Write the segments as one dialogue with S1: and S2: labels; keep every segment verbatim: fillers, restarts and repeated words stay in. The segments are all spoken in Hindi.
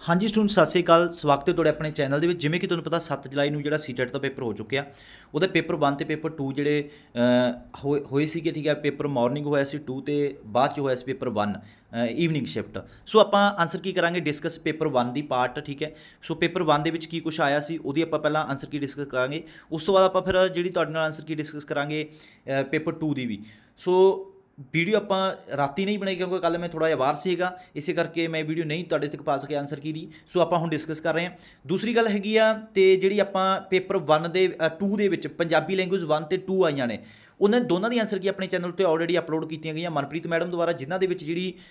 S1: हाँ जी स्टूडेंट सत श्री अकाल स्वागत है तुहाडे अपने चैनल दे विच। जिवें कि तुहानूं पता सत्त जुलाई नूं जिहड़ा सीटेट का पेपर हो चुकिया, उहदा पेपर वन ते पेपर टू जिहड़े होए होए सीगे, ठीक है। पेपर मॉर्निंग होया सी टू ते बाद च होया सी paper one evening shift. So आपां आंसर की करांगे डिस्कस पेपर वन दी पार्ट, ठीक है। सो पेपर वन दे विच की कुछ आया सी उहदी आपां पहलां आंसर की डिस्कस करांगे, उस तो बाद आपां फिर जिहड़ी तुहाडे नाल आंसर की डिस्कस करांगे पेपर टू दी भी। सो वीडियो आपां राती नहीं बनाई क्योंकि कल मैं थोड़ा जिहा बाहर सीगा, इसे करके मैं वीडियो नहीं तुहाडे तक पा सकिया आंसर की दी। सो आपां हुण डिस्कस कर रहे हैं। दूसरी गल हैगी आ ते जिहड़ी आपां पेपर वन दे टू दे विच पंजाबी लैंगुएज वन ते टू आईयां ने, उन्होंने दोनों की आंसर की अपने चैनल पर ऑलरेडी अपलोड की गई मनप्रीत मैडम द्वारा, जिन्हों के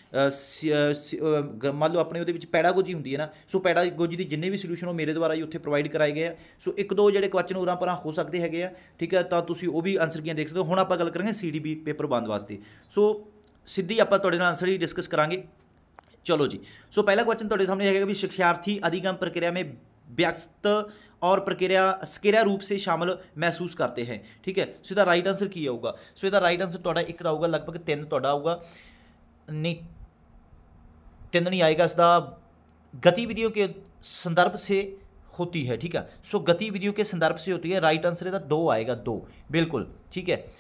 S1: जी मान लो अपने वो पैडागोजी होंगी है ना। सो पैडागोजी की जिन्ने भी सोल्यूशन मेरे द्वारा ही उत्थे प्रोवाइड कराए गए। सो एक दो जो क्वेश्चन उरा पर हो सकते हैं, ठीक है। तो तुम वो भी आंसर की देख सकते हो। हुण आपां गल करेंगे C D P paper one वास्ते। सो सीधी आपां तुहाडे नाल आंसर ही डिस्कस करांगे। चलो जी। सो पहला क्वेश्चन तुहाडे सामने है भी शिक्षार्थी अधिगम प्रक्रिया में व्यस्त और प्रक्रिया स्क्रिया रूप से शामिल महसूस करते हैं, ठीक है। सो इसका राइट आंसर की आऊगा? सो इसका राइट आंसर तुहाडा एक आऊगा, लगभग तीन तुहाडा आऊगा, नहीं तीन नहीं आएगा। इसका गतिविधियों के संदर्भ से होती है, ठीक है। सो गतिविधियों के संदर्भ से होती है, राइट आंसर इसका दो आएगा, दो बिल्कुल ठीक है।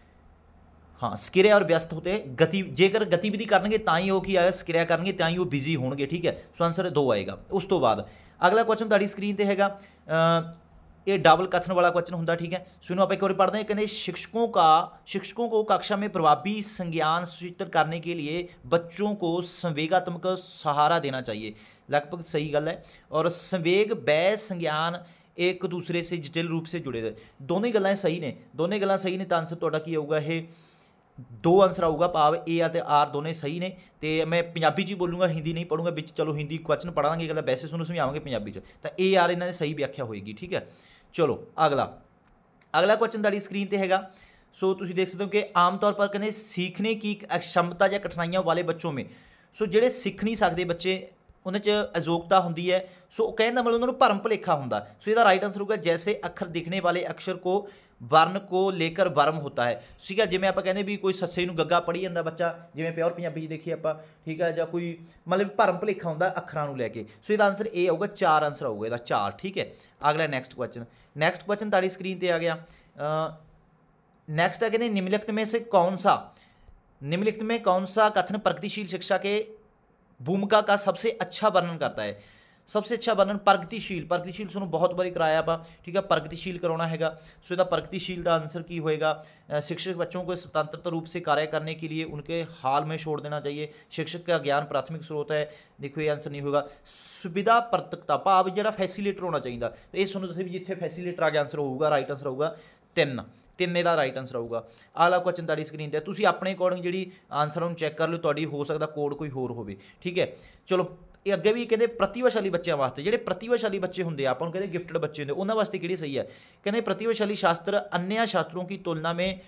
S1: हाँ स्क्रिया और व्यस्त होते हैं, गति जेकर गतिविधि करेंगे तो ही वो की आएगा, स्क्रिया करेंगे तो ही वो बिजी होंगे, ठीक है। सो आंसर दो आएगा। उस तो बाद अगला क्वेश्चन तुहाडी स्क्रीन पर हैगा, ये डबल कथन वाला क्वेश्चन होंगे, ठीक है। सो इन्हों आप एक बार पढ़ते हैं। कहते शिक्षकों का शिक्षकों को कक्षा में प्रभावी संज्ञान सुचित्र करने के लिए बच्चों को संवेगात्मक सहारा देना चाहिए, लगभग सही गल है। और संवेग व संज्ञान एक दूसरे से जटिल रूप से जुड़े, दोनों ही गल्लां सही ने, दोनों गल्लां सही ने। तो आंसर तुहाडा की आऊगा, ये दो आंसर आऊगा, भाव ए और आर दोनों सही ने। तो मैं पंजाबी जी बोलूँगा, हिंदी नहीं पढ़ूंगा बिच, चलो हिंदी क्वेश्चन पढ़ांगे, गल वैसे तुहानूं समझावांगे पंजाबी च। तो ए आर इन्हां दी सही व्याख्या होएगी, ठीक है। चलो अगला अगला क्वेश्चन तुहाडी स्क्रीन पर हैगा। सो तुसीं देख सकते हो कि आम तौर पर कहने सीखने की अक्षमता या कठिनाइयां वाले बच्चों में, सो जिहड़े सीख नहीं सकते बच्चे उन्हें अजोगता होंगी है। सो कहने का मतलब उन्होंने भरम भुलेखा होंगे। सो इसका राइट आंसर होगा जैसे अक्षर दिखने वाले अक्षर को वर्ण को लेकर भरम होता है, ठीक है। जिमें आप कहने भी कोई सस्से नूं गग्गा पढ़ी जाता बच्चा, जिमें प्योर पंजाबी देखिए आप, ठीक है। जां कोई मतलब भरम भुलेखा होंदा अक्षरां नूं लैके। सो इसका आंसर ए आऊगा, चार आंसर आऊगा इसका, चार, ठीक है। अगला नैक्सट क्वेश्चन नैक्सट क्वेश्चन तुहाडी स्क्रीन पर आ गया। नैक्सट है कहने निम्नलिखित में से कौन सा निम्नलिखित में कौन सा कथन प्रगतिशील शिक्षा के भूमिका का सबसे अच्छा वर्णन करता है? सबसे अच्छा वर्णन प्रगतिशील, प्रगतिशील सुनो बहुत बारी कराया आप, ठीक है। प्रगतिशील कराना हैगा। सो इसका प्रगतिशील का आंसर की होएगा, शिक्षक बच्चों को स्वतंत्र रूप से कार्य करने के लिए उनके हाल में छोड़ देना चाहिए। शिक्षक का ज्ञान प्राथमिक स्रोत है, देखो ये आंसर नहीं होगा। सुविधा परतकता भाव जो फैसीलेटर होना चाहिए, तो ये सुनो भी जिथे फैसीलेटर आ गया आंसर होगा, राइट आंसर होगा तीन, तीन का राइट आंसर आऊगा। अगला क्वेश्चन तुहाडी स्क्रीन पर, तुसीं अपने अकॉर्डिंग जी आंसर चैक कर लो, तुहाडी हो सकता कोड कोई होर होवे, ठीक है। चलो ये अगे भी कहते प्रतिभाशाली बच्चों वास्ते, जो प्रतिभाशाली बच्चे होंगे आपां कहते गिफ्टेड बच्चे होंगे, उन्होंने वास्ते किहड़ी सही है? कहते प्रतिभाशाली शास्त्र अन्य शास्त्रों की तुलना में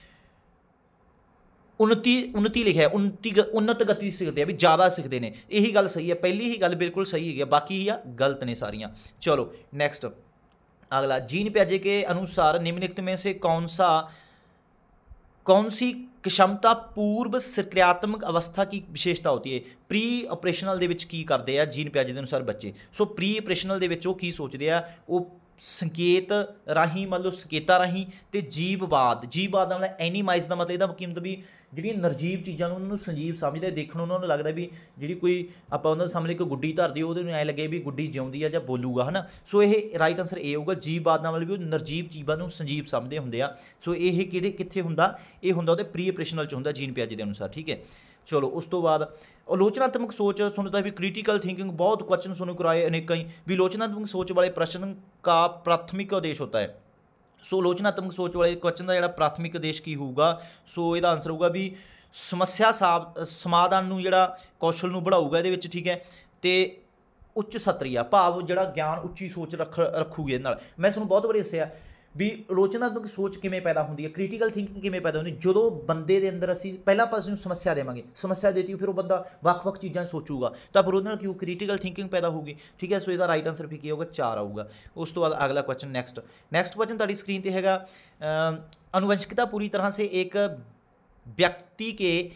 S1: उन्नति उन्नति लिखा है, उन्नति उन्नत गति सीखते हैं, भी ज़्यादा सीखते हैं, यही गल सही है। पहली ही गल बिल्कुल सही है, बाकी ही गलत ने सारियां। चलो नैक्सट अगला, जीन पियाजे के अनुसार निम्नलिखित में से कौन सा कौन सी क्षमता पूर्व सक्रियात्मक अवस्था की विशेषता होती है? प्री ऑपरेशनल दे विच की करते हैं जीन पियाजे के अनुसार बच्चे? सो प्री ऑपरेशनल दे विच वो की सोचते हैं, वो संकेत राही मतलब संकेता राही तो जीववाद, जीववाद का मतलब एनीमाइज का मतलब यदा मतलब भी जी निर्जीव चीज़ों उन्होंने संजीव समझते, देखने उन्होंने लगता भी जी कोई आप उन्होंने सामने कोई गुड्डी धर दी वो ऐ लगे भी गुड्डी जिउंदी है या बोलूगा, है ना। सो ये राइट आंसर ए होगा, जीववाद का मतलब भी निर्जीव चीज़ों संजीव समझते होंगे आ। सो ये कि कितने होंगे, ये होंगे वो प्री ऑपरेशनल च होंगे जीन पियाजे के अनुसार, ठीक है। चलो उस तो बाद आलोचनात्मक सोच सुनता भी क्रिटिकल थिंकिंग, बहुत क्वेश्चन सुनो कराए अनेक ही भी आलोचनात्मक सोच वाले प्रश्न का प्राथमिक उद्देश्य होता है। सो आलोचनात्मक सोच वाले क्वेश्चन का जो प्राथमिक उद्देश्य की होगा, सो इसका आंसर होगा भी समस्या सा समाधान जो कौशल में बढ़ाऊगा ये, ठीक है। तो उच्च सत्रिया भाव जो ज्ञान उच्ची सोच रख रखूगी ये। मैं तुहानूं बहुत बारी दस्सिया भी आलोचनात्मक सोच किमें पैदा होंदी है, क्रिटिकल थिंकिंग किमें पैदा होंदी, जो बंदे के अंदर असीं पहला आपां उसनूं समस्या देवांगे, समस्या देती फिर वो बंदा वक्-वक् चीज़ां सोचूगा, तो फिर उहदे नाल क्यों क्रिटिकल थिंकिंग पैदा होगी, ठीक है। सो इसका राइट आंसर भी की होगा, चार आऊगा। उस तो बाद अगला क्वेश्चन नैक्सट नैक्सट क्वेश्चन तुहाडी स्क्रीन पर हैगा, अनुवंशिकता पूरी तरह से एक व्यक्ति के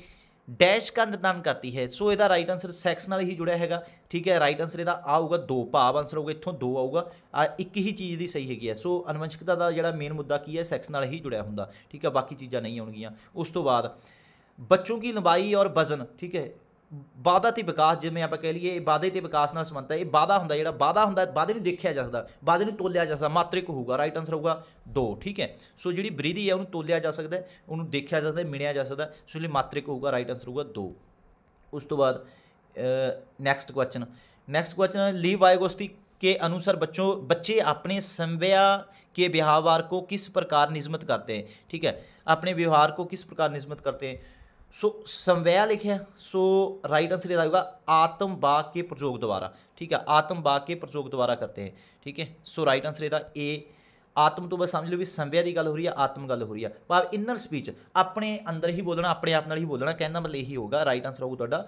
S1: डैश का निर्धारण करती है। सो ਇਹਦਾ ਰਾਈਟ ਆਨਸਰ ਸੈਕਸ ਨਾਲ ਹੀ ਜੁੜਿਆ ਹੈਗਾ, ਠੀਕ ਹੈ। ਰਾਈਟ ਆਨਸਰ ਇਹਦਾ ਆਊਗਾ ਦੋ, ਭਾਵ ਆਨਸਰ ਹੋਊਗਾ ਇੱਥੋਂ ਦੋ ਆਊਗਾ, ਆ ਇੱਕ ਹੀ ਚੀਜ਼ ਦੀ ਸਹੀ ਹੈਗੀ ਹੈ। ਸੋ ਅਨੁਵੰਸ਼ਿਕਤਾ ਦਾ ਜਿਹੜਾ ਮੇਨ ਮੁੱਦਾ ਕੀ ਹੈ, ਸੈਕਸ ਨਾਲ ਹੀ ਜੁੜਿਆ ਹੁੰਦਾ, ਠੀਕ ਹੈ, ਬਾਕੀ ਚੀਜ਼ਾਂ ਨਹੀਂ ਆਉਣਗੀਆਂ। ਉਸ ਤੋਂ ਬਾਅਦ ਬੱਚੋਂ की ਲੰਬਾਈ ਔਰ ਵਜ਼ਨ, ਠੀਕ ਹੈ। ਵਾਧਾ ਤੇ ਵਿਕਾਸ, ਜਿਵੇਂ ਆਪਾਂ ਕਹਿ ਲਈਏ ਵਾਧੇ ਤੇ ਵਿਕਾਸ ਨਾਲ ਸੰਬੰਧਿਤ ਹੈ। ਇਹ ਵਾਧਾ ਹੁੰਦਾ, ਜਿਹੜਾ ਵਾਧਾ ਹੁੰਦਾ ਵਾਧੇ ਨੂੰ ਦੇਖਿਆ ਜਾ ਸਕਦਾ, ਵਾਧੇ ਨੂੰ ਤੋਲਿਆ ਜਾ ਸਕਦਾ, ਮਾਤਰਿਕ ਹੋਊਗਾ। ਰਾਈਟ ਆਨਸਰ ਹੋਊਗਾ ਦੋ, ਠੀਕ ਹੈ। ਸੋ ਜਿਹੜੀ ਬ੍ਰਿਧੀ ਹੈ ਉਹਨੂੰ ਤੋਲਿਆ ਜਾ ਸਕਦਾ, ਉਹਨੂੰ ਦੇਖਿਆ ਜਾ ਸਕਦਾ, ਮਿਣਿਆ ਜਾ ਸਕਦਾ, ਸੋ ਲਈ ਮਾਤਰਿਕ ਹੋਊਗਾ। ਰਾਈਟ ਆਨਸਰ ਹੋਊਗਾ ਦੋ। ਉਸ ਤੋਂ ਬਾਅਦ next question next question Lev Vygotsky के अनुसार बच्चों बच्चे अपने संज्ञा के व्यवहार को किस प्रकार नियमित करते हैं। ठीक है, अपने व्यवहार को किस प्रकार नियमित करते हैं। सो संज्ञा लिखे, सो राइट आंसर होगा आत्म वाक के प्रयोग द्वारा। ठीक है, आत्म वाक के प्रयोग द्वारा करते हैं। ठीक है, सो राइट आंसर ਇਹਦਾ ए आत्म तो बस समझ लो भी संज्ञा की गल हो रही है, आत्म गल हो रही है, भाव इनर स्पीच अपने अंदर ही बोलना, अपने आप नाल ही बोलना, कहने का मतलब यही होगा। राइट आंसर होगा तुहाडा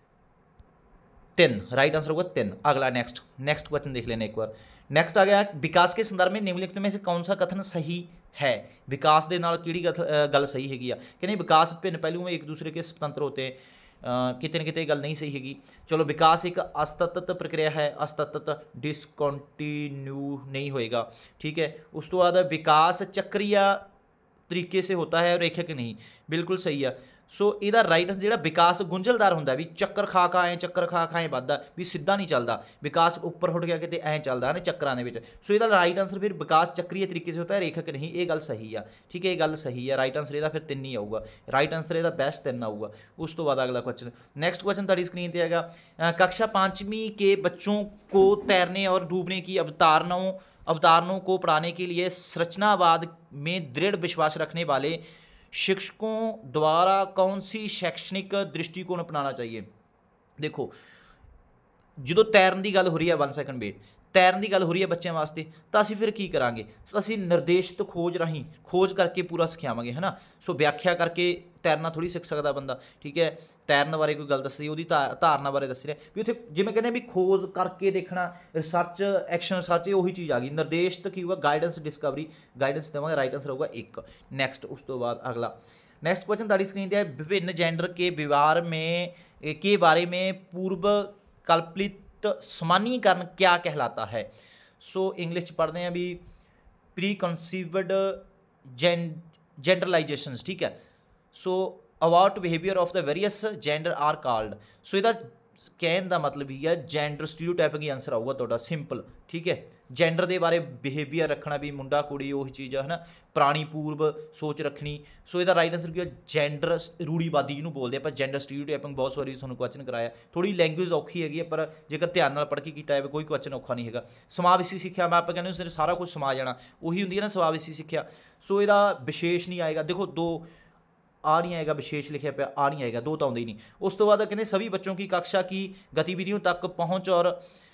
S1: तीन, राइट आंसर होगा तीन। अगला नेक्स्ट नेक्स्ट क्वेश्चन देख लेना एक बार। नेक्स्ट आ गया विकास के संदर्भ में निम्नलिखित में से कौन सा कथन सही है। विकास के नाल किहड़ी गल सही हैगी आ, कहने विकास भिन्न पहलुओं में एक दूसरे के स्वतंत्र होते हैं, कितने न कितने गल नहीं सही हैगी। चलो विकास एक असतत प्रक्रिया है, असतत डिसकॉन्टिन्यू नहीं होएगा। ठीक है, उस तो बाद विकास चक्रीय तरीके से होता है, रेखिक नहीं, बिल्कुल सही है। सो ਇਹਦਾ राइट आंसर ਜਿਹੜਾ विकास गुंझलदार ਹੁੰਦਾ भी ਚੱਕਰ ਖਾ ਖਾ ਐ ਚੱਕਰ ਖਾ ਖਾ ਐ ਵੱਧਦਾ ਵੀ ਸਿੱਧਾ ਨਹੀਂ ਚੱਲਦਾ, विकास ਉੱਪਰ ਉੱਠ ਗਿਆ ਕਿਤੇ ਐ ਚੱਲਦਾ ਨੇ ਚੱਕਰਾਂ ਦੇ ਵਿੱਚ। ਸੋ ਇਹਦਾ राइट आंसर फिर विकास चक्रीय तरीके से होता है, रेखिक नहीं। ਇਹ ਗੱਲ सही ਆ, ठीक है, ਇਹ ਗੱਲ सही है। राइट आंसर ਇਹਦਾ फिर ਤਿੰਨ ਹੀ ਆਊਗਾ, राइट आंसर ਇਹਦਾ बेस्ट ਤਿੰਨ आऊगा। उस तो बाद अगला क्वेश्चन नेक्स्ट क्वेश्चन ਤੁਹਾਡੀ स्क्रीन पर हैगा कक्षा पाँचवीं के बच्चों को तैरने और डूबने की अवधारणाओं अवधारणाओं को पढ़ाने के लिए संरचनावाद में दृढ़ विश्वास रखने वाले शिक्षकों द्वारा कौन सी शैक्षणिक दृष्टिकोण अपनाना चाहिए। देखो जो तैरन की गल हो रही है, वन सैकेंड वेट, तैरन की गल हो रही है बच्चों वास्ते, तो असीं फिर की करांगे, असीं निर्देशित खोज राही खोज करके पूरा सिखावांगे, है ना। सो व्याख्या करके तैरना थोड़ी सीख सकता बंदा। ठीक है, तैरन बारे कोई गल दस रही, उसकी धारणा बारे दस रहा भी उत्थे जिवें कहने भी खोज करके देखना, रिसर्च एक्शन रिसर्च वही चीज़ आ गई। निर्देशित की होगा गाइडेंस डिस्कवरी, गाइडेंस देवांगे। राइट आंसर होगा एक। नेक्स्ट उस तो बाद अगला नेक्स्ट क्वेश्चन ताड़ी स्क्रीन पर विभिन्न जेंडर के व्यवहार में के बारे में पूर्व कल्पित सामान्यीकरण क्या कहलाता है। सो इंग्लिश पढ़ते हैं भी प्री कंसीव्ड जेंडरलाइजेशंस। ठीक है, so about behaviour of the various gender are called. So ਇਹਦਾ कहने का मतलब ही है जेंडर स्टीरियोटाइपिंग ही आंसर आऊगा ਤੁਹਾਡਾ सिंपल। ठीक है, जेंडर के बारे बिहेवियर रखना भी मुंडा कुड़ी वही चीज़ है ना, पुरानी पूर्व सोच रखनी। सो ਇਹਦਾ राइट आंसर की जेंडर रूढ़ीवादी ਜਿਹਨੂੰ बोलते हैं, जेंडर स्टीरियोटाइपिंग बहुत सारी ਤੁਹਾਨੂੰ क्वेश्चन कराया। थोड़ी लैंग्वेज औखी हैगी पर जेकर ध्यान नाल पढ़ के किया जाए कोई क्वेश्चन औखा नहीं है। समावेशी सिक्ख्या मैं आप कहने उसने सारा कुछ समा जाना, उही होंगी ना समावेशी सिक्ख्या। सो ਇਹਦਾ विशेष नहीं आएगा। देखो दो आ नहीं आएगा, विशेष लिखा पे आ नहीं आएगा, दो तो आते ही नहीं। उस तो बाद कहते सभी बच्चों की कक्षा की गतिविधियों तक पहुंच और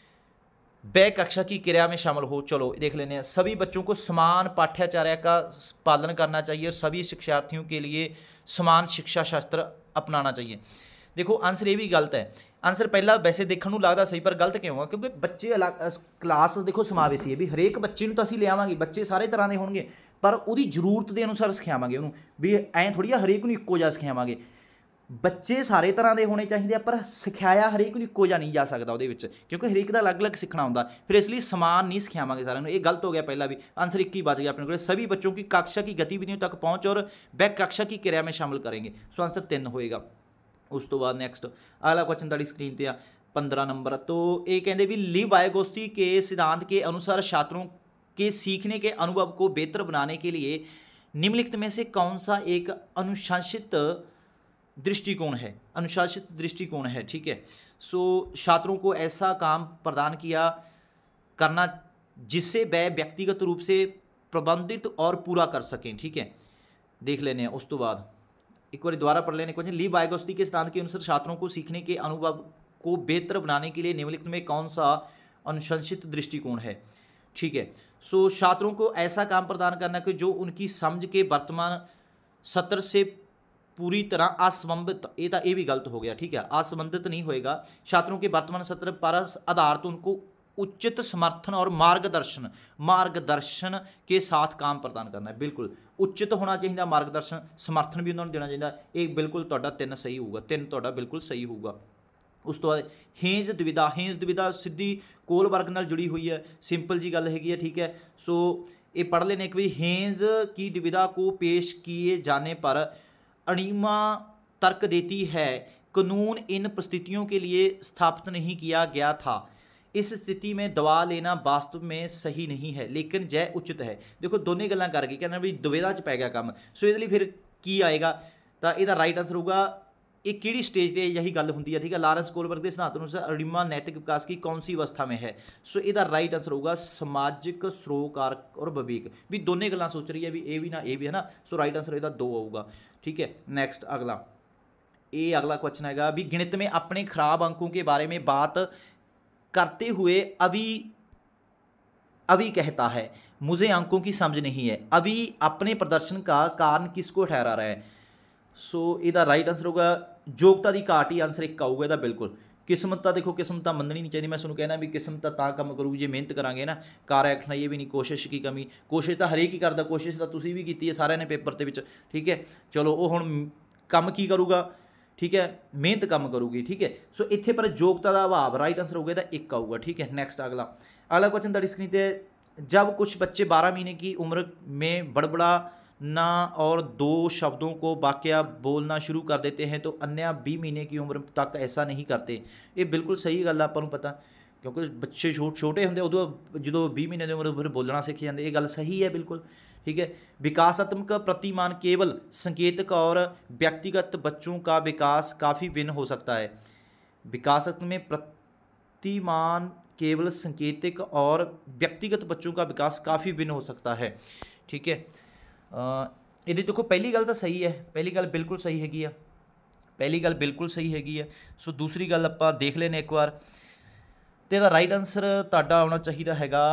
S1: वह कक्षा की क्रिया में शामिल हो। चलो देख लेने हैं, सभी बच्चों को समान पाठ्याचार्य का पालन करना चाहिए और सभी शिक्षार्थियों के लिए समान शिक्षा शास्त्र अपनाना चाहिए। देखो आंसर ये भी गलत है। आंसर पहला वैसे देखने को लगता सही पर गलत क्यों है, क्योंकि बच्चे अलग क्लास देखो समावेशी है भी हरेक बच्चे तो असीं ले आवांगे, बच्चे सारे तरह के होणगे पर उहदी जरूरत के अनुसार सिखावांगे उहनूं भी ऐ थोड़ी आ हरेक नूं इक्को जिहा सिखावांगे। बच्चे सारे तरह के होने चाहिए पर सिखाया हरेक नूं इक्को जिहा नहीं जा सकता उहदे विच, क्योंकि हरेक का अलग अलग सीखना होंदा, फिर इसलिए समान नहीं सिखावांगे सारिਆਂ ਨੂੰ। ये गलत हो गया पहला भी, आंसर एक ही बच गया अपने को। सभी बच्चों की कक्षा की गतिविधियों तक पहुँच और वह कक्षा की क्रिया में शामिल करेंगे। सो आंसर तीन होएगा। उस तो बाद नैक्सट अगला क्वेश्चन ताड़ी स्क्रीन पर आ पंद्रह नंबर। तो ये कहते भी ली वाइगोस्की के सिद्धांत के अनुसार छात्रों के सीखने के अनुभव को बेहतर बनाने के लिए निम्नलिखित में से कौन सा एक अनुशासित दृष्टिकोण है। अनुशासित दृष्टिकोण है। ठीक है, सो छात्रों को ऐसा काम प्रदान किया करना जिससे वह व्यक्तिगत रूप से प्रबंधित और पूरा कर सकें। ठीक है, देख लेने हैं। उस तो बाद एक बार दोबारा पढ़ लेने क्वेश्चन ली वाइगोस्की के सिद्धांत के अनुसार छात्रों को सीखने के अनुभव को बेहतर बनाने के लिए निम्नलिखित में कौन सा अनुशंसित दृष्टिकोण है। ठीक है, सो छात्रों को ऐसा काम प्रदान करना कि जो उनकी समझ के वर्तमान सत्र से पूरी तरह असंबंधित, ये तो ये भी गलत हो गया। ठीक है, असंबंधित नहीं होएगा, छात्रों के वर्तमान सत्र पर आधारित उनको उचित समर्थन और मार्गदर्शन मार्गदर्शन के साथ काम प्रदान करना है। बिल्कुल उचित होना चाहिए, मार्गदर्शन समर्थन भी उन्होंने देना चाहिए। एक बिल्कुल तुहाडा तीन सही होगा, तीन तुहाडा बिल्कुल सही होगा। उस तो बाद हेंज दुविधा, हेंज दुविधा सीधी कोल वर्ग नाल जुड़ी हुई है, सिंपल जी गल हैगी है, ठीक है। सो ये पढ़ लेने एक भी हेंज की दुविधा को पेश किए जाने पर अणिमा तर्क देती है कानून इन परिस्थितियों के लिए स्थापित नहीं किया गया था। इस स्थिति में दवा लेना वास्तव में सही नहीं है लेकिन जय उचित है। देखो दोनों गल्लां कर गई, कहना भी दुविधा च पै गया काम। सो इसलिए फिर की आएगा, तो यदा राइट आंसर होगा एक किहड़ी स्टेज पर यही गल होंदी है, ठीक है। लारेंस कोलबर्ग के सिद्धांत अनुसार अणिमा नैतिक विकास की कौन सी अवस्था में है। सो इसका राइट आंसर होगा समाजिक सरोकार और विवेक। भी दोनों गल्लां सोच रही है भी ये भी ना ये भी है ना। सो राइट आंसर इसका दो आऊगा, ठीक है। नैक्सट अगला ये अगला क्वेश्चन है भी गणित में अपने खराब अंकों के बारे में बात करते हुए अभी अभी कहता है मुझे अंकों की समझ नहीं है। अभी अपने प्रदर्शन का कारण किसको ठहरा रहा है। सो इसका राइट आंसर होगा योग्यता की घाट ही आंसर एक आऊगा इसका बिल्कुल। किस्मत देखो किस्मत मननी नहीं चाहिए, मैं तुहानूं कहना भी किस्मत तां काम करूगी जे मेहनत करांगे ना। कार एक्ट ये भी नहीं, कोशिश की कमी, कोशिश तो हरेक ही करता, कोशिश तो तुसीं भी की है सारिਆਂ ने पेपर के विच, ठीक है। चलो वो हुण काम की करूगा, ठीक है, मेहनत कम करूगी, ठीक है। सो इत्थे पर योग्यता का अभाव, राइट आंसर होगा तो एक आऊगा, ठीक है। नैक्सट अगला अगला क्वेश्चन तुहाडी स्क्रीन पर, जब कुछ बच्चे बारह महीने की उम्र में बड़बड़ाना और दो शब्दों को वाक्य बोलना शुरू कर देते हैं तो अन्य बीस महीने की उम्र तक ऐसा नहीं करते। ये बिल्कुल सही गल है, आपां नूं पता, क्योंकि बच्चे छोटे छोटे होंदे उदों जो बीस महीने की उम्र फिर बोलना सीख जाते। ये गल सही है बिल्कुल, ठीक है। विकासात्मक प्रतिमान केवल संकेतक और व्यक्तिगत बच्चों का विकास काफ़ी भिन्न हो सकता है। विकासात्मक प्रतिमान केवल संकेतक और व्यक्तिगत बच्चों का विकास काफ़ी भिन्न हो सकता है, ठीक है। ये देखो पहली गल तो सही है, पहली गल बिल्कुल सही हैगी आ, पहली गल बिल्कुल सही हैगी है। सो दूसरी गल आपां देख लेने एक बार, तो इसदा राइट आंसर तुहाडा आउणा चाहिए हैगा,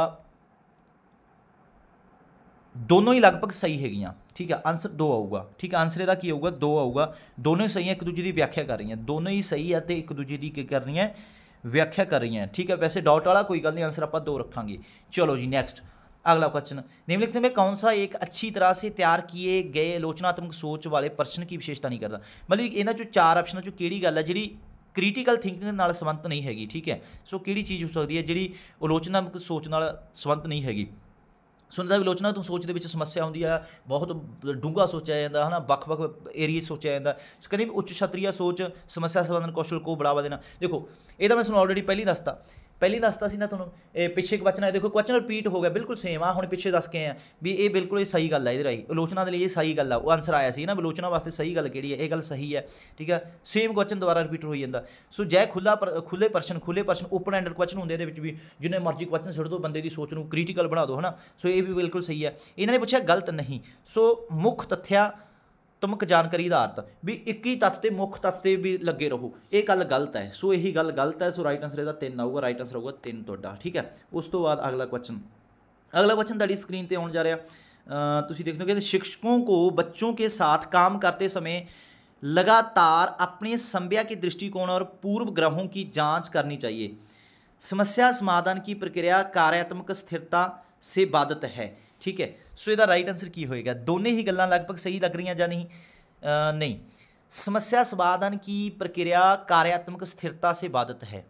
S1: दोनों ही लगभग सही हैगियां, ठीक है। आंसर दो आऊगा, ठीक है। आंसर इसदा की आऊगा दो आऊगा, दोनों ही सही है, एक दूजे की व्याख्या कर रही हैं, दोनों ही सही है तो एक दूजे की की कर रही हैं, व्याख्या कर रही हैं, ठीक है। वैसे डाउट वाला कोई गल नहीं, आंसर आप दो रखांगे। चलो जी नेक्स्ट अगला क्वेश्चन, निम्नलिखित में कौन सा एक अच्छी तरह से तैयार किए गए आलोचनात्मक सोच वाले प्रश्न की विशेषता नहीं करता। मतलब इन्हां चों चार ऑप्शनों चों किहड़ी गल है जिहड़ी क्रिटिकल थिंकिंग नाल संबंध नहीं हैगी, ठीक है। सो किहड़ी चीज़ हो सकती है जिहड़ी आलोचनात्मक सोच नाल संबंध नहीं हैगी। सुनता विलोचना तो सोच के समस्या आती है, बहुत डूंगा सोचा जाता है ना, वक् वक् एरिए सोचा जाता है। कहते उच्च क्षत्रिय सोच समस्या संबंधन कौशल को बढ़ावा देना। देखो ये तो मैं तुहानूं ऑलरेडी पहली दसता पहली दसता सी ना तुहानूं, पिछे क्वेश्चन है, देखो क्वेश्चन रिपीट हो गया बिल्कुल सेम आ, हुण पिछे दस के हैं भी ये बिल्कुल ये सही गल है, इधर आई आलोचना के लिए सही गल है, वो आंसर आया सी ना आलोचना वास्ते सही गल किहड़ी है, ये गल सही है, ठीक है। सेम क्वेश्चन दोबारा रिपीट हो जाता। सो जै खुला खुले प्रश्न खुले प्रश्न ओपन एंडेड क्वेश्चन होंगे, ये भी जिन्हें मर्जी क्वेश्चन सुट दो, बंदे की सोच को क्रिटिकल बना दो, है ना। सो ये भी बिल्कुल सही है। इन्होंने पूछा गलत नहीं। सो मुख तथ्या तुमक जानकारी का अर्थ भी एक ही तत्त मुख तत्त भी लगे रहो, ये गल गलत है। सो यही गल गलत है। सो राइट आंसर इसका तीन आऊगा, राइट आंसर होगा तीन तुहाडा, ठीक है। उस तो बाद अगला क्वेश्चन अगला क्वेश्चन तुहाडी स्क्रीन पर आउण जा रहा, तुसीं देख लो कि शिक्षकों को बच्चों के साथ काम करते समय लगातार अपने संज्ञा के दृष्टिकोण और पूर्व ग्रहों की जाँच करनी चाहिए। समस्या समाधान की प्रक्रिया कार्यात्मक स्थिरता से बाधित है, ठीक है। सो इसका राइट आंसर की होएगा, दोनों ही गल्लां लगभग सही लग रही या नहीं, आ, नहीं। समस्या समाधान की प्रक्रिया कार्यात्मक स्थिरता से बाधित है।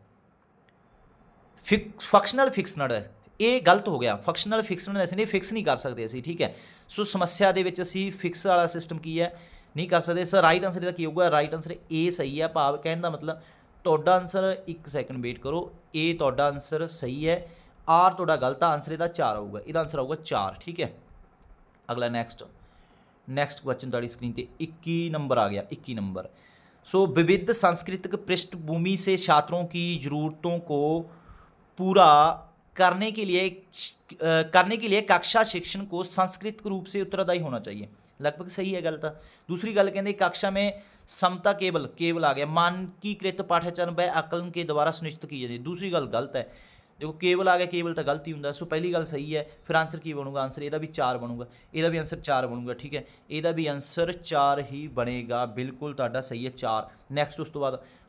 S1: फिक फंक्शनल फिक्सनल ये गलत हो गया, फंक्शनल फिक्सनल ऐसे नहीं फिक्स नहीं कर सकते असी, ठीक है। सो समस्या दे विच असी फिक्स वाला सिस्टम की है नहीं कर सकते। सर राइट आंसर इसका की होगा, राइट आंसर ए सही है। भाव कहने का मतलब तुहाडा आंसर एक सैकेंड वेट करो, ए तुहाडा आंसर सही है, आर तुहाडा गलत, आंसर इसका चार आऊगा, इसका आंसर आऊगा चार, ठीक है। अगला नेक्स्ट नेक्स्ट क्वेश्चन तुहाडी स्क्रीन पर इक्की नंबर आ गया, इक्की नंबर। सो विविध सांस्कृतिक पृष्ठभूमि से छात्रों की ज़रूरतों को पूरा करने के लिए करने के लिए कक्षा शिक्षण को सांस्कृतिक रूप से उत्तरदायी होना चाहिए। लगभग सही है गलत। दूसरी गल कहते कक्षा में समता केवल केवल आ गया मानकीकृत पाठ्यक्रम व आकलन के द्वारा सुनिश्चित की जाती है। दूसरी गल गलत है, देखो केवल आ गया, केवल तो गलत ही होंगे। सो पहली गल सही है, फिर आंसर की बनूगा, आंसर यदा भी चार बनूगा, यदा भी आंसर चार बनूगा, ठीक है। यदा भी आंसर चार ही बनेगा, बिल्कुल तुहाडा सही है चार। नैक्सट उस तो बाद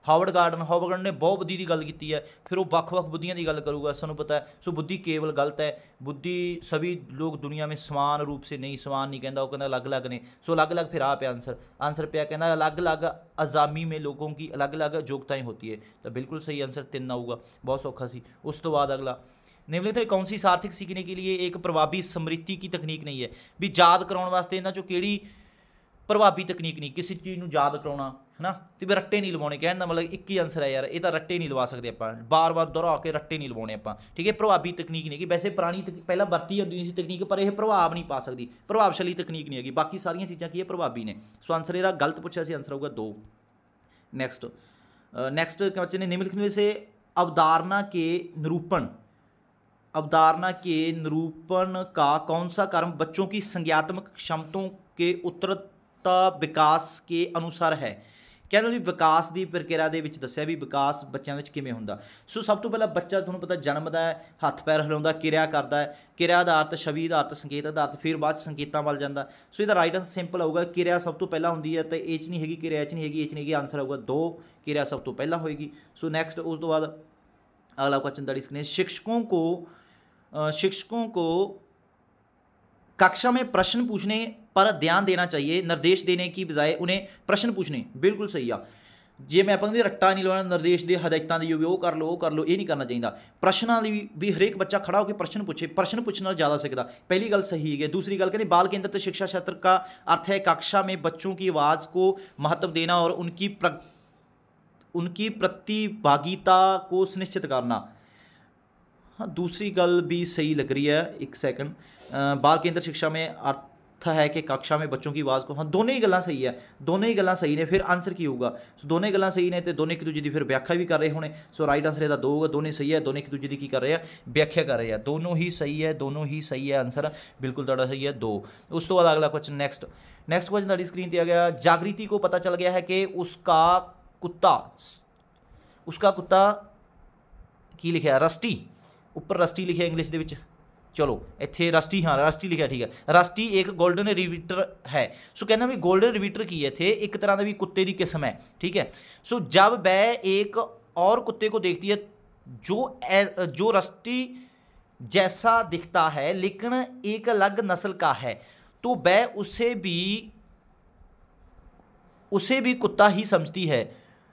S1: ਹਾਵਰਡ ਗਾਰਡਨ ਹਾਵਰਡ ਗਾਰਡਨ ਨੇ ਬਹੁਤ ਬੁੱਧੀ ਦੀ ਗੱਲ ਕੀਤੀ ਹੈ, ਫਿਰ ਉਹ ਵੱਖ-ਵੱਖ ਬੁੱਧੀਆਂ ਦੀ ਗੱਲ ਕਰੂਗਾ, ਸਾਨੂੰ ਪਤਾ है। सो बुद्धि केवल गलत है, बुद्धि सभी लोग दुनिया में समान रूप से नहीं, समान नहीं कहता, वो कहता अलग अलग ने। सो अलग अलग फिर आ पे आंसर आंसर पे कहना अलग अलग अजामी में लोगों की अलग अलग योग्यताएं होती है, तो बिल्कुल सही आंसर तीन आऊगा, बहुत सौखा सी। उस तो बाद अगला निम्नलिखित कौन सी सार्थक सीखने के लिए एक प्रभावी स्मृति की तकनीक नहीं है, भी याद कराने वास्ते इन्हां चों किहड़ी प्रभावी तकनीक नहीं, किसी चीज़ ਨੂੰ याद कराउणा है ना, तो भी रट्टे नहीं लवाने, कहने का मतलब एक ही आंसर है यार, ये तो रट्टे नहीं लवा सकते आप, बार बार दोहरा के रट्टे नहीं लवाने आप, ठीक है। प्रभावी तकनीक नहीं है, वैसे पुरानी पहला वरती होती सी तकनीक, पर यह प्रभाव नहीं पा सकती, प्रभावशाली तकनीक नहीं है, बाकी सारिया चीज़ां की है प्रभावी ने। सो आंसर इसका गलत पूछा सी, आंसर होगा दो। नैक्सट नैक्सट क्वेश्चन है निम्नलिखित में से अवधारणा के निरूपण अवधारणा के निरूपण का कौन सा कर्म बच्चों की संज्ञात्मक क्षमताओं के उत्तरता विकास के अनुसार है, कहते भी विकास की प्रक्रिया के विच दस्सिया भी विकास बच्चों में किवें हुंदा। सो सब तो पहला बच्चा तुहानूं पता जन्मदा है, हत्थ पैर हिलाउंदा, किरिया करदा है, किरिया आधारित छवि आधारित संकेत आधारित, फिर बाद संकेतां वल जांदा। सो इहदा राइट आंसर सिंपल आऊगा, किरिया सब तो पहला हुंदी है, तो ए च नहीं हैगी, किरिया च नहीं हैगी, ए च नहीं हैगी, आंसर आऊगा दो, किरिया सब तो पहला होएगी। सो नैक्सट उस तो बाद अगला क्वेश्चन दैट इज शिक्षकों को शिक्षकों को कक्षा में प्रश्न पूछने पर ध्यान देना चाहिए, निर्देश देने की बजाय उन्हें प्रश्न पूछने, बिल्कुल सही आ। जे मैं अपने रट्टा नहीं लवाना, निर्देश दे हदायतां दी होवे, वो कर लो वो कर लो, ये नहीं करना चाहिए। प्रश्नों की भी हरेक बच्चा खड़ा होकर प्रश्न पूछे, प्रश्न पूछना ज़्यादा सीखता, पहली गल सही है। दूसरी गल कहते बाल केंद्रित शिक्षा क्षेत्र का अर्थ है कक्षा में बच्चों की आवाज़ को महत्व देना और उनकी प्र उनकी प्रतिभागिता को सुनिश्चित करना। हाँ, दूसरी गल भी सही लग रही है, एक सेकंड। बाल केंद्र शिक्षा में अर्थ है कि कक्षा में बच्चों की आवाज़ को, हाँ दोनों ही गल्लां सही है, दोनों ही गल्लां सही ने, फिर आंसर की होगा। सो दोनों ही गल्लां सही ने, तो दोनों एक दूजे की फिर व्याख्या भी कर रहे होने। सो राइट आंसर इसदा दो होगा, दोनों सही है, दोनों एक दूजे की की कर रहे हैं, व्याख्या कर रहे हैं, दोनों ही सही है, दोनों ही सही है, आंसर बिल्कुल तुहाडा सही है दो। उस तो बाद अगला क्वेश्चन नैक्सट नैक्सट क्वेश्चन तुहाडी स्क्रीन पर आ गया। जागृति को पता चल गया है कि उसका कुत्ता उसका कुत्ता की लिखा रस्टी, उपर रस्टी लिखा इंग्लिश दे विच, चलो इत्थे रस्टी, हाँ रस्टी लिखा ठीक है। रस्टी एक गोल्डन रिवीटर है। सो कहना भी गोल्डन रिवीटर की है थे एक तरह का भी कुत्ते की किस्म है, ठीक है। सो जब वह एक और कुत्ते को देखती है जो जो रस्टी जैसा दिखता है लेकिन एक अलग नस्ल का है, तो वह उसे भी उसे भी कुत्ता ही समझती है।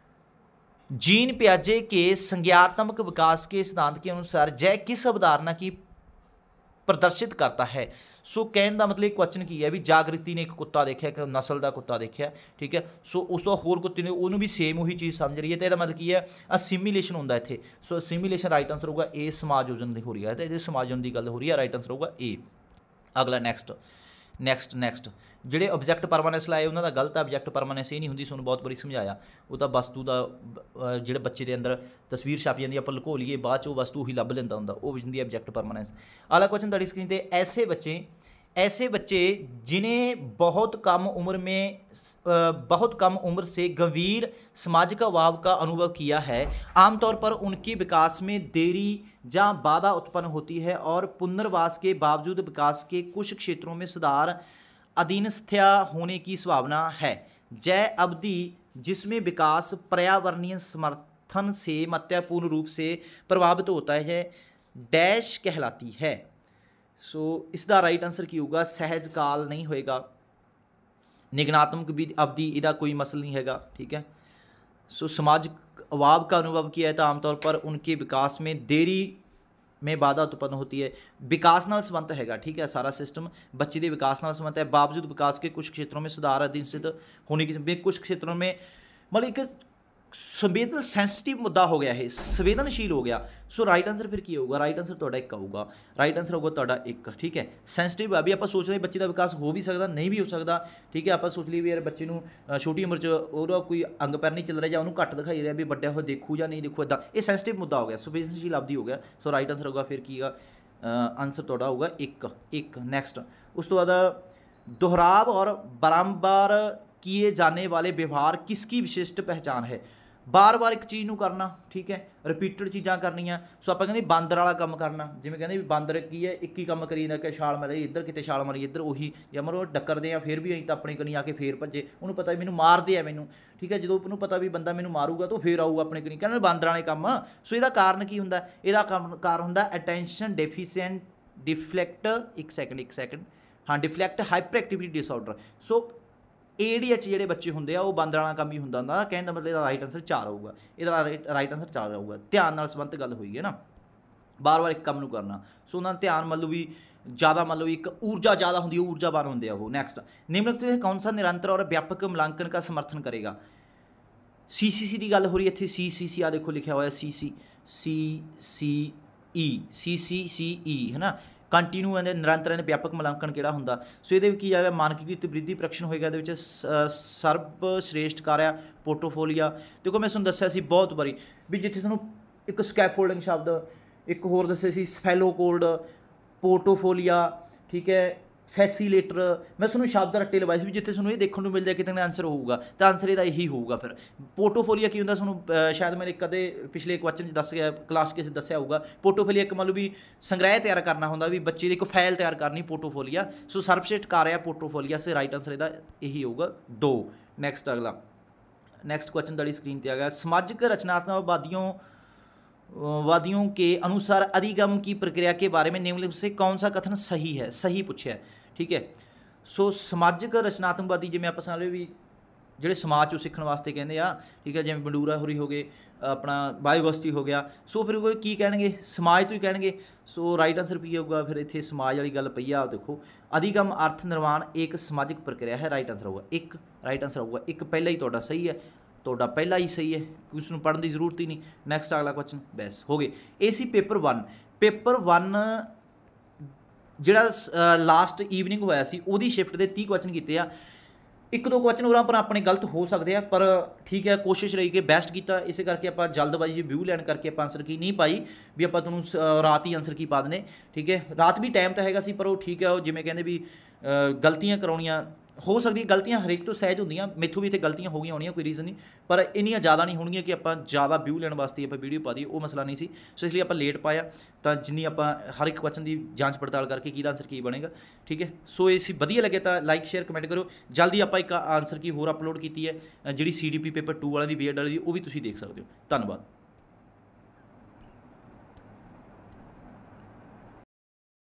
S1: जीन पियाजे के संज्ञानात्मक विकास के सिद्धांत के अनुसार जय किस अवधारणा की प्रदर्शित करता है। सो कहने का मतलब क्वेश्चन की है भी जागृति ने एक कुत्ता देखा, एक नस्ल का कुत्ता देखा, ठीक है। सो उस तो होर कुत्ते ने उन्होंने भी सेम वही चीज़ समझ रही है, तो यह मतलब की है असिमिलेशन होंगे इतने। सो असिमिलेशन राइट आंसर होगा ए, समायोजन हो रही है, तो ये समायोजन की गल हो रही है, राइट आंसर होगा ए। अगला नैक्सट नैक्सट नैक्सट ਜਿਹੜੇ ऑब्जेक्ट परमानेंस लाए उन्होंने गलत है, ऑब्जेक्ट परमानेंस ये नहीं होंगी, सुन बहुत बारी समझाया, वो तो वस्तु का जो बच्चे के अंदर तस्वीर छप जाती, आप लुको लीए बाद चो वस्तु ही लभ लेंदा होंदा, वो होंदी ऑब्जेक्ट परमानेंस। अगला क्वेश्चन तुहाडी स्क्रीन पर, ऐसे बच्चे ऐसे बच्चे जिन्हें बहुत कम उम्र में बहुत कम उम्र से गंभीर सामाजिक अभाव का अनुभव किया है, आमतौर पर उनके विकास में देरी या बाधा उत्पन्न होती है और पुनर्वास के बावजूद विकास के कुछ क्षेत्रों में सुधार अधीनस्थ्य होने की संभावना है। जय अवधि जिसमें विकास पर्यावरणीय समर्थन से महत्वपूर्ण रूप से प्रभावित होता है डैश कहलाती है। सो so, इसका राइट आंसर की होगा सहज काल नहीं होएगा, निगनात्मक अवधि इसका कोई मसल नहीं हैगा, ठीक है। सो so, सामाजिक अभाव का अनुभव किया है तो आमतौर पर उनके विकास में देरी में बाधा उत्पन्न होती है, विकास नाल संबंध हैगा, ठीक है। सारा सिस्टम बच्चे के विकास नाल संबंध है, बावजूद विकास के कुछ क्षेत्रों में सुधार अधीनस्थ होने की, कुछ क्षेत्रों में मतलब एक संवेदन सेंसिटिव मुद्दा हो गया है, संवेदनशील हो गया। सो राइट आंसर फिर की होगा, राइट आंसर तुहाडा एक आऊगा, राइट आंसर होगा तुहाडा एक, ठीक है। सेंसिटिव अभी आप सोच रहे बच्चे का विकास हो भी सकता नहीं भी हो सकता, ठीक है। आप सोच ली भी यार बच्चे को छोटी उम्र च कोई अंग पैर नहीं चल रहा या उन्होंने घट दिखाई रहा भी बड्डा हो देखू या नहीं देखू, इदा ये सेंसिटिव मुद्दा हो गया, संवेदनशील अवधि हो गया। सो राइट आंसर होगा फिर की आंसर तुहाडा होगा एक एक। नैक्सट उस तो बाद दोहराव और बारंबार किए जाने वाले व्यवहार किसकी विशिष्ट पहचान है। ਬਾਰ ਬਾਰ ਇੱਕ ਚੀਜ਼ ਨੂੰ ਕਰਨਾ, ਠੀਕ ਹੈ, ਰਿਪੀਟਡ ਚੀਜ਼ਾਂ ਕਰਨੀਆਂ। ਸੋ ਆਪਾਂ ਕਹਿੰਦੇ ਬਾਂਦਰ ਵਾਲਾ ਕੰਮ ਕਰਨਾ, ਜਿਵੇਂ ਕਹਿੰਦੇ ਵੀ ਬਾਂਦਰ ਕੀ ਹੈ, ਇੱਕ ਹੀ ਕੰਮ ਕਰੀ ਜਾਂਦਾ ਕਿ ਛਾਲ ਮਾਰੀ ਇੱਧਰ, ਕਿਤੇ ਛਾਲ ਮਾਰੀ ਇੱਧਰ, ਉਹੀ ਜਾਂ ਮਰੋ ਡੱਕਰਦੇ ਆ ਫਿਰ ਵੀ ਅਸੀਂ ਤਾਂ ਆਪਣੇ ਕਨੀ ਆ ਕੇ ਫੇਰ ਭੱਜੇ, ਉਹਨੂੰ ਪਤਾ ਵੀ ਮੈਨੂੰ ਮਾਰਦੇ ਆ ਮੈਨੂੰ, ਠੀਕ ਹੈ, ਜਦੋਂ ਉਹਨੂੰ ਪਤਾ ਵੀ ਬੰਦਾ ਮੈਨੂੰ ਮਾਰੂਗਾ ਤਾਂ ਫੇਰ ਆਊਗਾ ਆਪਣੇ ਕਨੀ, ਕਹਿੰਦੇ ਬਾਂਦਰਾਂ ਵਾਲੇ ਕੰਮ। ਸੋ ਇਹਦਾ ਕਾਰਨ ਕੀ ਹੁੰਦਾ, ਇਹਦਾ ਕੰਮ ਕਾਰਨ ਹੁੰਦਾ ਅਟੈਂਸ਼ਨ ਡੈਫੀਸ਼ੀਐਂਟ ਡਿਫਲੈਕਟ, ਇੱਕ ਸੈਕਿੰਡ ਇੱਕ ਸੈਕਿੰਡ ਹਾਂ deficit hyperactivity disorder. So A D H ਜਿਹੜੇ ਬੱਚੇ ਹੁੰਦੇ ਆ ਉਹ ਬਾਂਦਰਾਂ ਵਾਲਾ ਕੰਮ ਹੀ ਹੁੰਦਾ ਹੁੰਦਾ, ਕਹਿਣ ਦਾ ਮਤਲਬ ਇਹਦਾ ਰਾਈਟ ਆਨਸਰ ਚਾਰ ਆਊਗਾ, ਇਹਦਾ ਰਾਈਟ ਆਨਸਰ ਚਾਰ ਆਊਗਾ। ਧਿਆਨ ਨਾਲ ਸੰਬੰਧਿਤ ਗੱਲ ਹੋਈ ਹੈ ਨਾ, ਬਾਰ ਬਾਰ ਇੱਕ ਕੰਮ ਨੂੰ ਕਰਨਾ। ਸੋ ਉਹਨਾਂ ਦਾ ਧਿਆਨ ਮੰਨ ਲਓ ਵੀ ਜ਼ਿਆਦਾ, ਮੰਨ ਲਓ ਇੱਕ ਊਰਜਾ ਜ਼ਿਆਦਾ ਹੁੰਦੀ ਹੈ, ਊਰਜਾਵਾਨ ਹੁੰਦੇ ਆ ਉਹ। ਨੈਕਸਟ, ਨਿम्नलिखित में कौन सा निरंतर और व्यापक मूल्यांकन का समर्थन करेगा। सी सी सी की गल हो रही है इतने, सी सी सी आ देखो लिखा हुआ है सी सी सी सी ई सी सी सी ई है ना, ਕੰਟੀਨਿਊ ਇਹਦੇ ਨਿਰੰਤਰ ਇਹਦੇ ਵਿਆਪਕ ਮੁਲਾਂਕਣ ਕਿਹੜਾ ਹੁੰਦਾ। ਸੋ ਇਹਦੇ ਵਿੱਚ ਕੀ ਆਏਗਾ, ਮਾਨਕੀਕ੍ਰਿਤ ਬ੍ਰਿਧੀ ਪ੍ਰਕਸ਼ਨ ਹੋਏਗਾ, ਇਹਦੇ ਵਿੱਚ ਸਰਬ ਸ਼੍ਰੇਸ਼ਠ ਕਾਰਿਆ ਪੋਰਟੋਫੋਲੀਆ। ਦੇਖੋ ਮੈਂ ਤੁਹਾਨੂੰ ਦੱਸਿਆ ਸੀ ਬਹੁਤ ਵਾਰੀ ਵੀ ਜਿੱਥੇ ਤੁਹਾਨੂੰ ਇੱਕ ਸਕੈਫੋਲਡਿੰਗ ਸ਼ਬਦ, ਇੱਕ ਹੋਰ ਦੱਸਿਆ ਸੀ ਸਫੈਲੋਕੋਲਡ, ਪੋਰਟੋਫੋਲੀਆ, ਠੀਕ ਹੈ, ਫੈਸੀਲੇਟਰ, ਮੈਂ ਤੁਹਾਨੂੰ ਸ਼ਬਦ ਰੱਟੇ ਲਵਾਏ ਸੀ ਵੀ ਜਿੱਥੇ ਤੁਹਾਨੂੰ ਇਹ ਦੇਖਣ ਨੂੰ ਮਿਲ ਜਾਏ ਕਿਤੇ ਨਾ ਆਨਸਰ ਹੋਊਗਾ ਤਾਂ ਆਨਸਰ ਇਹਦਾ ਇਹੀ ਹੋਊਗਾ। ਫਿਰ ਪੋਰਟੋਫੋਲੀਆ ਕੀ ਹੁੰਦਾ ਤੁਹਾਨੂੰ ਸ਼ਾਇਦ ਮੈਂ ਇੱਕ ਕਦੇ ਪਿਛਲੇ ਕੁਐਸਚਨ 'ਚ ਦੱਸ ਗਿਆ, ਕਲਾਸ ਕਿਸੇ ਦੱਸਿਆ ਹੋਊਗਾ। ਪੋਰਟੋਫੋਲੀਆ ਇੱਕ ਮੰਨ ਲਓ ਵੀ ਸੰਗ੍ਰਹਿ ਤਿਆਰ ਕਰਨਾ ਹੁੰਦਾ, ਵੀ ਬੱਚੇ ਦੀ ਇੱਕ ਫਾਈਲ ਤਿਆਰ ਕਰਨੀ, ਪੋਰਟੋਫੋਲੀਆ। ਸੋ ਸਰਵਸ਼੍ਰੇਸ਼ਠ ਕਾਰਿਆ ਪੋਰਟੋਫੋਲੀਆ, ਸੇ ਰਾਈਟ ਆਨਸਰ ਇਹਦਾ ਇਹੀ ਹੋਊਗਾ ਦੋ। ਨੈਕਸਟ ਅਗਲਾ नेक्स्ट क्वेश्चन ਤੁਹਾਡੀ स्क्रीन पे आ गया। सामाजिक रचनात्मकवादियों वादियों के अनुसार अधिगम की प्रक्रिया के बारे में निम्नलिखित से कौन सा कथन सही है। सही पूछा है, ठीक है। सो समाजिक रचनात्मकवादी जिवें आपां समझ लओ भी ਜਿਹੜੇ ਸਮਾਜ 'ਚੋਂ ਸਿੱਖਣ ਵਾਸਤੇ ਕਹਿੰਦੇ ਆ, ਠੀਕ ਹੈ, ਜਿਵੇਂ ਬੰਡੂਰਾ ਹੋਰੀ ਹੋ ਗਏ, ਆਪਣਾ ਬਾਇਓਵਸਤੀ ਹੋ ਗਿਆ। ਸੋ ਫਿਰ ਉਹ ਕੀ ਕਹਿਣਗੇ, ਸਮਾਜ ਤੋਂ ਹੀ ਕਹਿਣਗੇ। ਸੋ ਰਾਈਟ ਆਨਸਰ ਕੀ ਹੋਊਗਾ ਫਿਰ ਇੱਥੇ, ਸਮਾਜ ਵਾਲੀ ਗੱਲ ਪਈ ਆ। ਦੇਖੋ ਅਧਿਗਮ ਅਰਥ ਨਿਰਮਾਣ ਇੱਕ ਸਮਾਜਿਕ ਪ੍ਰਕਿਰਿਆ ਹੈ, ਰਾਈਟ ਆਨਸਰ ਹੋਊਗਾ ਇੱਕ, ਰਾਈਟ ਆਨਸਰ ਹੋਊਗਾ ਇੱਕ। ਪਹਿਲਾ ਹੀ ਤੁਹਾਡਾ ਸਹੀ ਹੈ, ਤੁਹਾਡਾ ਪਹਿਲਾ ਹੀ ਸਹੀ ਹੈ, ਉਸ ਨੂੰ ਪੜ੍ਹਨ ਦੀ ਜ਼ਰੂਰਤ ਹੀ ਨਹੀਂ। ਨੈਕਸਟ ਅਗਲਾ ਕੁਐਸਚਨ ਬੈਸ ਹੋ ਗਏ। ਇਹ ਸੀ ਪੇਪਰ ਵਨ। ਪੇਪਰ ਵਨ ਜਿਹੜਾ ਲਾਸਟ ਈਵਨਿੰਗ ਹੋਇਆ ਸੀ ਉਹਦੀ ਸ਼ਿਫਟ ਦੇ ਤੀਹ ਕੁਐਸਚਨ ਕੀਤੇ ਆ। ਇੱਕ ਦੋ ਕੁਐਸਚਨ ਉਹਨਾਂ ਪਰ ਆਪਣੇ ਗਲਤ ਹੋ ਸਕਦੇ ਆ, ਪਰ ਠੀਕ ਹੈ, ਕੋਸ਼ਿਸ਼ ਰਹੀ ਕਿ ਬੈਸਟ ਕੀਤਾ। ਇਸੇ ਕਰਕੇ ਆਪਾਂ ਜਲਦਬਾਜ਼ੀ ਜੀ ਵਿਊ ਲੈਣ ਕਰਕੇ ਆਪਾਂ ਆਨਸਰ ਕੀ ਨਹੀਂ ਪਾਈ ਵੀ ਆਪਾਂ ਤੁਹਾਨੂੰ ਰਾਤ ਹੀ ਆਨਸਰ ਕੀ ਪਾ ਦੇਣੇ, ਠੀਕ ਹੈ। ਰਾਤ ਵੀ ਟਾਈਮ ਤਾਂ ਹੈਗਾ ਸੀ, ਪਰ ਉਹ ਠੀਕ ਹੈ, ਉਹ ਜਿਵੇਂ ਕਹਿੰਦੇ ਵੀ ਗਲਤੀਆਂ ਕਰਾਉਣੀਆਂ ਹੋ ਸਕਦੀ, ਗਲਤੀਆਂ ਹਰੇਕ ਤੋਂ ਸਹਿਜ ਹੁੰਦੀਆਂ। ਮੈਥੋਂ ਵੀ ਇੱਥੇ ਗਲਤੀਆਂ ਹੋ ਗਈਆਂ ਹੋਣੀਆਂ, ਕੋਈ ਰੀਜ਼ਨ ਨਹੀਂ, ਪਰ ਇੰਨੀਆਂ ਜ਼ਿਆਦਾ ਨਹੀਂ ਹੋਣਗੀਆਂ ਕਿ ਆਪਾਂ ਜ਼ਿਆਦਾ ਵਿਊ ਲੈਣ ਵਾਸਤੇ ਆਪਾਂ ਵੀਡੀਓ ਪਾ ਦਈਏ, ਉਹ ਮਸਲਾ ਨਹੀਂ ਸੀ। ਸੋ ਇਸ ਲਈ ਆਪਾਂ ਲੇਟ ਪਾਇਆ, ਤਾਂ ਜਿੰਨੀ ਆਪਾਂ ਹਰ ਇੱਕ ਕੁਐਸਚਨ ਦੀ ਜਾਂਚ ਪੜਤਾਲ ਕਰਕੇ ਕਿਹਦਾ ਆਨਸਰ ਕੀ ਬਣੇਗਾ, ਠੀਕ ਹੈ। ਸੋ ਇਹ ਸੀ, ਵਧੀਆ ਲੱਗੇ ਤਾਂ ਲਾਈਕ ਸ਼ੇਅਰ ਕਮੈਂਟ ਕਰੋ। ਜਲਦੀ ਆਪਾਂ ਇੱਕ ਆਨਸਰ ਕੀ ਹੋਰ ਅਪਲੋਡ ਕੀਤੀ ਹੈ ਜਿਹੜੀ C D P paper two ਵਾਲਿਆਂ ਦੀ ਬੀ ਐਡ ਵਾਲੀ ਦੀ, ਉਹ ਵੀ ਤੁਸੀਂ ਦੇਖ ਸਕਦੇ ਹੋ। ਧੰਨਵਾਦ।